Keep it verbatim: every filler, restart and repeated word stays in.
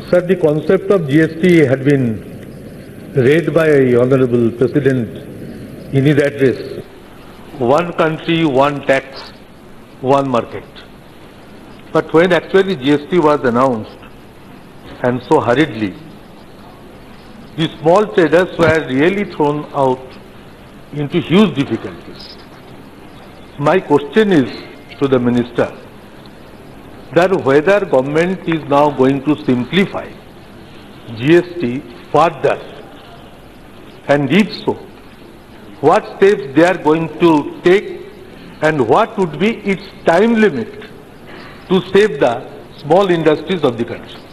Sir, the concept of G S T had been read by Honorable President in his address. One country, one tax, one market. But when actually G S T was announced, and so hurriedly, the small traders were really thrown out into huge difficulties. My question is to the Minister that whether government is now going to simplify G S T further, and if so, what steps they are going to take and what would be its time limit to save the small industries of the country.